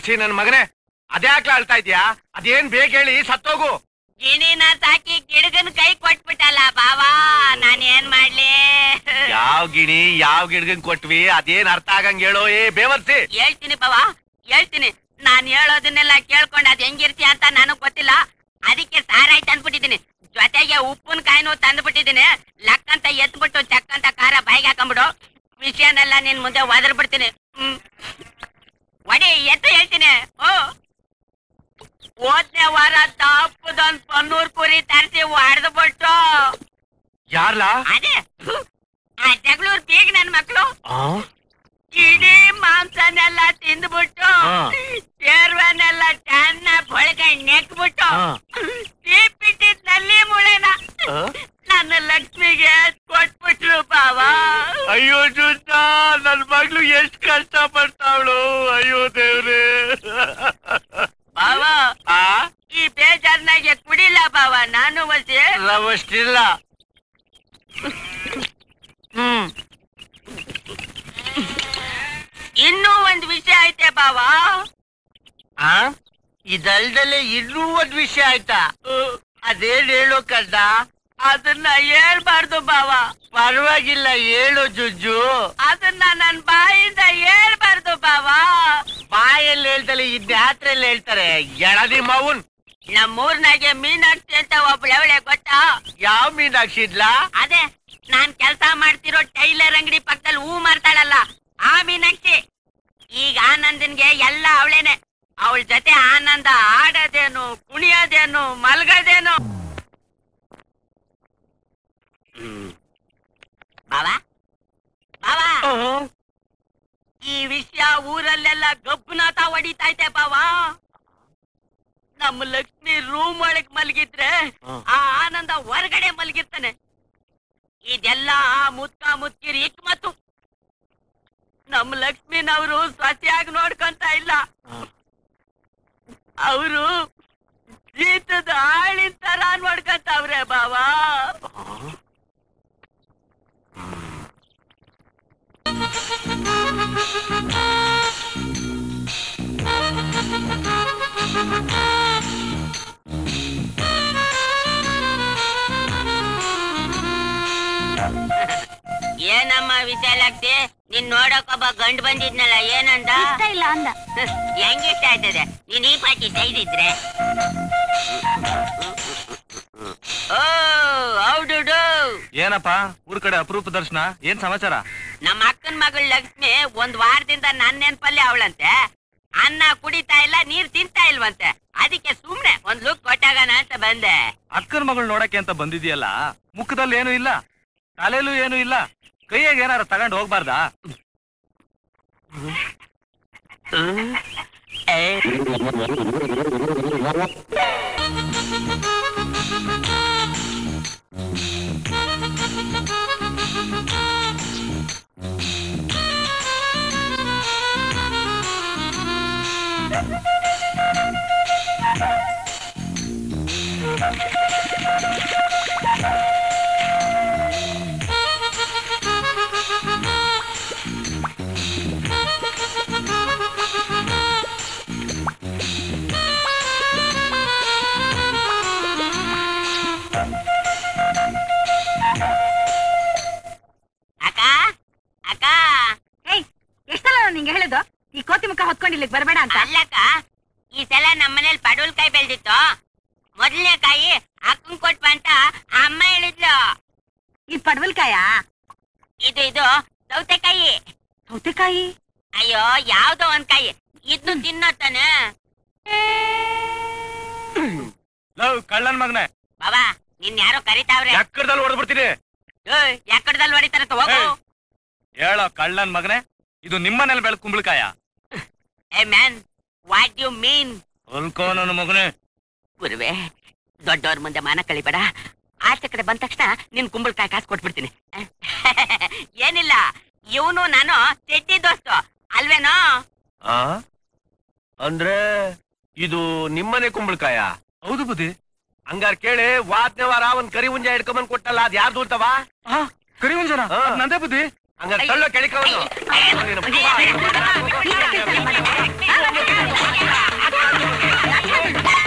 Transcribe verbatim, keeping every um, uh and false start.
ಬೇವರ್ಸಿ ನನ್ ಮಗನೇ, ಅದ್ಯಾಕ್ಲ ಅಳ್ತಾ ಇದ್ಯಾ? ಅದೇನ್ ಬೇಗ ಹೇಳಿ, ಸತ್ತೋಗು. ಗಿಣಿನ ಸಾಕಿ ಗಿಡಗನ್ ಕೈ ಕೊಟ್ಬಿಟ್ಟಲ್ಲ ಬಾವಾ, ನಾನ್ ಏನ್ ಮಾಡ್ಲಿ? ಯಾವ್ ಗಿಣಿ ಯಾವ್ ಗಿಡಗನ್ ಕೊಟ್ವಿ? ಅದೇನ್ ಅರ್ಥ ಆಗಂಗ್ ಹೇಳೋ ಏ ಬೇವರ್ಸಿ. ಹೇಳ್ತೀನಿ ಬಾವಾ, ಹೇಳ್ತೀನಿ. ನಾನ್ ಹೇಳೋದನ್ನೆಲ್ಲ ಕೇಳ್ಕೊಂಡ್ ಅದ್ ಹೆಂಗಿರ್ತಿ ಅಂತ ನನಗ್ ಗೊತ್ತಿಲ್ಲ. ಅದಕ್ಕೆ ಸಾರಾಯ್ತು ಅನ್ಬಿಟ್ಟಿದೀನಿ, ಜೊತೆಗೆ ಉಪ್ಪಿನಕಾಯಿನೂ ತಂದ್ಬಿಟ್ಟಿದೀನಿ. ಲಕ್ಕಂತ ಎತ್ಬಿಟ್ಟು ಚಕ್ಕಂತ ಖಾರ ಬಾಯಿಗೆ ಹಾಕೊಂಡ್ಬಿಡು. ವಿಷಯನೆಲ್ಲ ನಿನ್ ಮುಂದೆ ಒದರ್ ಬಿಡ್ತೀನಿ. ಹ್ಮ್ ಒಡಿ ಎತ್ತು ಹೇಳ್ತೀನಿ. ಓ ಹೋದ್ನೇ ವಾರ ತಪ್ಪದೊಂದ್ ಪನ್ನೂರ್ ಕುರಿ ತರಿಸಿ ಹೊಡೆದು ಬಿಟ್ಟು. ಯಾರ್ಲಾ? ಅದೇ ಆ ಜಗಳೂರ್ ಬೀಗ ನನ್ ಮಕ್ಳು ಇಡೀ ಮಾಂಸನೆಲ್ಲ ತಿಂದ್ಬಿಟ್ಟು ಸೇರ್ವನೆಲ್ಲ ಚೆನ್ನಾಗ್ ಹೊಳ್ಕೊಂಡ್ ನೆಕ್ಬಿಟ್ಟು ತೀಪಿಟ್ಟಿದ್ ನಲ್ಲಿ ಮುಳೆನ ನನ್ನ ಲಕ್ಷ್ಮಿಗೆ ಕೊಟ್ಬಿಟ್ರು ಬಾವಾ. ಅಯ್ಯೋ ಜುಟ್ಟ, ನನ್ ಮಗ್ಳು ಎಷ್ಟ್ ಕಷ್ಟ ಪಡ್ತಾವಳು. ಅಯ್ಯೋ ದೇವ್ರೆ. ಬಾವಾ ಈ ಬೇಜಾರ್ನಾಗೆ ಕುಡಿಲ್ಲ ಬಾವಾ ನಾನು ವಸಿ. ರವಷ್ಟಿಲ್ಲ. ಹ್ಮ್ ಇನ್ನೂ ಒಂದ್ ವಿಷಯ ಐತೆ ಬಾವಾ. ಆ ಇದಲ್ದಲ್ಲೇ ಇನ್ನೂ ಒಂದ್ ವಿಷಯ ಆಯ್ತಾ? ಅದೇನ್ ಹೇಳೋ ಕಡ್ಡ? ಅದನ್ನ ಹೇಳ್ಬಾರ್ದು ಬಾವಾ. ಪರವಾಗಿಲ್ಲ ಹೇಳು ಜುಜ್ಜು. ಅದನ್ನ ನನ್ ಬಾಯಿಂದ ಹೇಳ್ಬಾರ್ದು ಬಾವಾ. ಬಾಯಲ್ಲಿ ಹೇಳ್ತಲೆ ಇದ್ ಯಾತ್ರೆಯಲ್ಲಿ ಹೇಳ್ತಾರೆ. ಎಳದಿ ಮಾವುನ್ ನಮ್ಮೂರ್ನಾಗೆ ಮೀನಾಕ್ಷಿ ಅಂತ ಒಬ್ಳವಳೆ ಗೊತ್ತಾ? ಯಾವ ಮೀನಾಕ್ಷಿ ಇದ್ಲಾ? ಅದೇ ನಾನ್ ಕೆಲ್ಸ ಮಾಡ್ತಿರೋ ಟೈಲರ್ ಅಂಗಡಿ ಪಕ್ಕದಲ್ಲಿ ಹೂ ಮಾರ್ತಾಳಲ್ಲ ಆ ಮೀನಾಕ್ಷಿ. ಈಗ ಆನಂದನ್ಗೆ ಎಲ್ಲ ಅವಳೇನೆ. ಅವಳ ಜೊತೆ ಆನಂದ ಆಡೋದೇನು, ಕುಣಿಯೋದೇನು, ಮಲ್ಗೋದೇನು. ಬಾವಾ ಬಾವಾ, ಈ ವಿಷಯ ಊರಲ್ಲೆಲ್ಲ ಗಬ್ಬುನಾಥ ಹೊಡಿತೈತೆ ಬಾವಾ. ನಮ್ಮ ಲಕ್ಷ್ಮಿ ರೂಮ್ ಒಳಗ್ ಮಲಗಿದ್ರೆ ಆ ಆನಂದ ಹೊರಗಡೆ ಮಲಗಿರ್ತಾನೆ. ಇದೆಲ್ಲ ಆ ಮುತ್ಕ ಮುತ್ಕಿರಿ ಇಕ್ ಮತ್ತು ನಮ್ಮ ಲಕ್ಷ್ಮಿನವರು ಸಸಿಯಾಗಿ ನೋಡ್ಕೊಂತ ಇಲ್ಲ. ಅವರು ಜೀತದ ಆಳಿನ ತರ ನೋಡ್ಕೊಂತವ್ರೆ ಬಾವಾ. ಏನಮ್ಮ ವಿಶಾಲಾಕ್ಷಿ, ನೀನ್ ನೋಡಕ್ಕೊಬ್ಬ ಗಂಡು ಬಂದಿದ್ನಲ್ಲ, ಏನಂದ? ಇಷ್ಟ ಇಲ್ಲ ಅಂದ. ಹೆಂಗಿಷ್ಟ ಆಯ್ತದೆ ನೀನ್ ಈ ಪಾಟಿ ಸೈಡ್ ಇದ್ರೆ? ಓ ಹೌದು. ಏನಪ್ಪ ಊರ್ ಕಡೆ ಅಪರೂಪ ದರ್ಶನ, ಏನ್ ಸಮಾಚಾರ? ನಮ್ಮ ಅಕ್ಕನ ಮಗಳು ಲಕ್ಷ್ಮಿ ಒಂದ್ ವಾರದಿಂದ ನನ್ನ ನೆನ್ಪಲ್ಲಿ ಅವಳಂತೆ. ಅನ್ನ ಕುಡಿತಾ ಇಲ್ಲ, ನೀರ್ ತಿಂತಾ ಇಲ್ವಂತೆ. ಅದಕ್ಕೆ ಸುಮ್ನೆ ಒಂದ್ ಲುಕ್ ಕೊಟ್ಟಾಗಣ ಅಂತ ಬಂದೆ. ಅಕ್ಕನ ಮಗಳು ನೋಡಕ್ಕೆ ಅಂತ ಬಂದಿದ್ಯಲ್ಲ, ಮುಖದಲ್ಲಿ ಏನು ಇಲ್ಲ, ತಲೆಲೂ ಏನು ಇಲ್ಲ, ಕೈಯಾಗ ಏನಾರ ತಗೊಂಡ್ ಹೋಗ್ಬಾರ್ದಾ? ಈ ಕೋತಿ ಮುಖ ಹೊತ್ಕೊಂಡು ಇಲ್ಲಿಗೆ ಬರಬೇಡ ಅಂತ. ಅಲ್ಲಕ್ಕ, ಈ ಸಲ ನಮ್ಮನೇಲಿ ಪಡವಲ್ಕಾಯಿ ಬೆಳೆದಿತ್ತು. ಮೊದಲನೇ ಕಾಯಿ ಅಕ್ಕಂಗ್ ಕೊಟ್ವ ಅಂತ ಅಮ್ಮ ಹೇಳಿದ್ಲು. ಇದು ಪಡವಲ್ಕಾಯ? ಇದು ಇದು ಸೌತೆಕಾಯಿ. ಸೌತೆಕಾಯಿ? ಅಯ್ಯೋ ಯಾವ್ದೋ ಒಂದ್ ಕಾಯಿ, ಇದ್ನು ತಿನ್ನೋ ತಾನೆ. ಕಳ್ಳನ್ ಮಗನೆ ಬಾಬಾ, ನಿನ್ ಯಾರೋ ಕರಿತಾವ್ರೆ. ಎಕ್ಕಡದಲ್ಲಿ ಹೊಡೆದ್ಬಿಡ್ತೀನಿ. ಎಕ್ಕಡದಲ್ಲಿ ಹೊಡಿತಾರಂತ ಹೋಗು. ಹೇಳೋ ಕಳ್ಳನ್ ಮಗನೆ, ಇದು ನಿಮ್ಮನೇಲಿ ಬೆಳೆದ ಕುಂಬಳಕಾಯ? Hey man, what you mean? ಅಲ್ಕೋ ನನ್ನ ಮಗನೆ. ಗುರುವೆ, ದೊಡ್ಡವ್ರ ಮುಂದೆ ಮಾನ ಕಳಿಬೇಡ. ಆಚೆ ಕಡೆ ಬಂದ ತಕ್ಷಣ ನಿನ್ ಕುಂಬಳಕಾಯಿ ಕಾಸು ಕೊಟ್ಬಿಡ್ತೀನಿ. ಏನಿಲ್ಲ, ಇವನು ನಾನು ಚೆಟ್ಟಿ ದೋಸ್ತು ಅಲ್ವೇನೋ? ಅಂದ್ರೆ ಇದು ನಿಮ್ಮನೆ ಕುಂಬಳಕಾಯ? ಹೌದು ಬುದ್ಧಿ. ಹಂಗಾರ ಕೇಳಿ, ವಾದ್ನೆ ವಾರ ಒಂದ್ ಕರಿ ಹುಂಜ ಹಿಡ್ಕೊಂಬಂದ್ ಕೊಟ್ಟಲ್ಲ, ಅದ್ ಯಾರ್ದು ಅಂತವಾ? ಕರಿ ಹುಂಜನ ನಂದೇ ಬುದ್ಧಿ. ಹಂಗಾರ ಕಳ್ಳ ಕೆಳಿಕವನು.